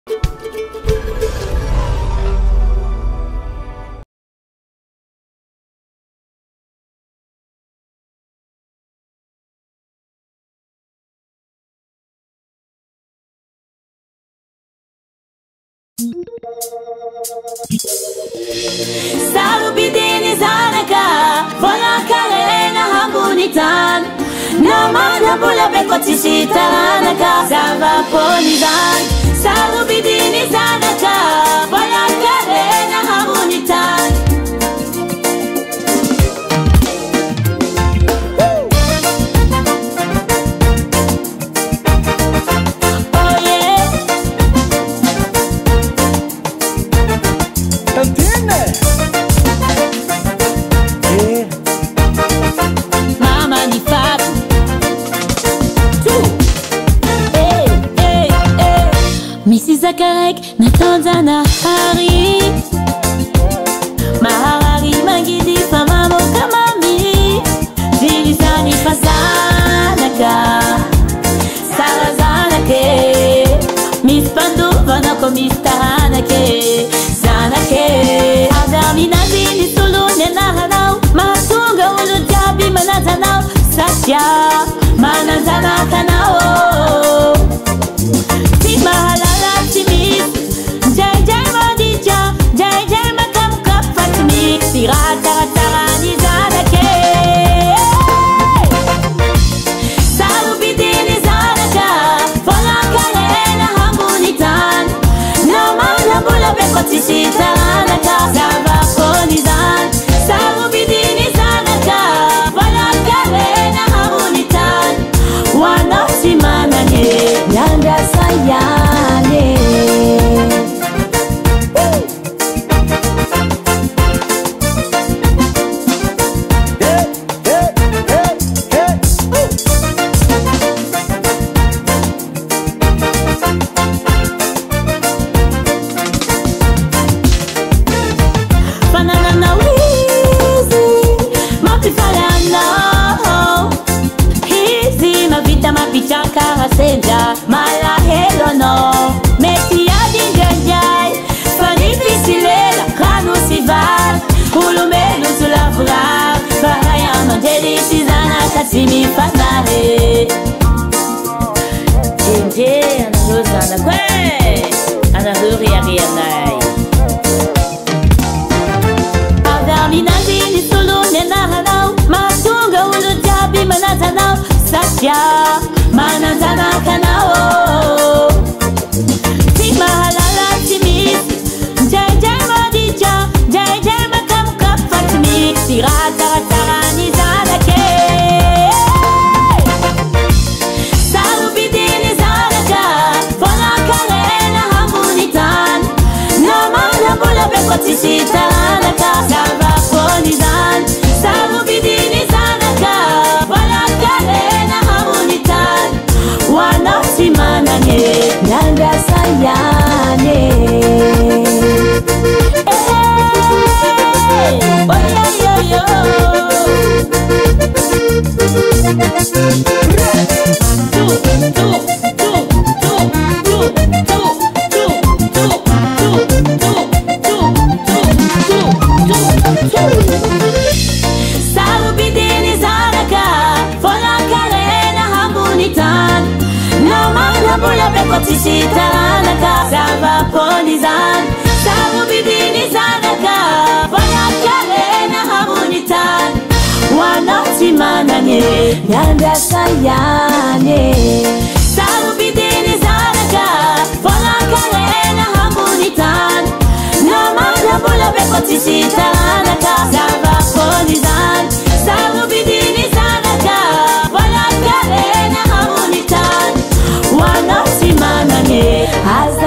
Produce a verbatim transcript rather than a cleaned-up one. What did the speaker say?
Salubidini zanaka, vola karena hambunitan. Namana bula bekoti sitanaka, sava polizan. Salubidini zanaka, vola karena hambunitan. Mama ni Fabi tu hey, hey, hey. Misi Zakarek na Tanzana hari Mahari magidi famamo kamami Zilisani fazanaka Sarazanake Miss Pandu vanako Miss Tahanake Zanake Adami nazini sulu nenahanau Matunga ulu jabi manazanau Satya manazana kanao Tima halala timis Jai jai madija Jai jai makam kafatmi Sirata ratara nizanake Salubidini zanaka Fola karena hambunitan Namana bula bekoti sitanaka Sava polizan Salubidini zanaka Fola karena hambunitan Wanasimamanye Yanga sayane Senja mala helo no meti adi janjai fani fisilela kanu sival kulumelu sulavra bahaya mandeli sizana kasimi fazare jenje anazozana kwe anazuri arianai Adamina zini sulu nenahanau matunga ulu jabi manazanau Satya manazana kanao Tima halala timis Jai jai madija Jai jai makam kafatmi Sirata ratara nizanake Salubidini zanaka Fola karena hambunitan Namana bula bekoti sitanaka Sava polizan Salubidini zanaka Fola karena hambunitan Wanasimamanye Yanga sayane hey, oh yo yo yo Tu, tu, tu, tu, tu, tu, tu, tu, tu, tu, tu, Salubidini zanaka Fola karena hambunitan Namana bula bekoti sitanaka Sava polizan Salubidini zanaka Fola karena hambunitan Wanasimamanye Yanga sayane Salubidini zanaka Fola karena hambunitan Namana bula bekoti sitanaka Sava polizan Salubidini zanaka Fola karena hambunitan Wanasimamanye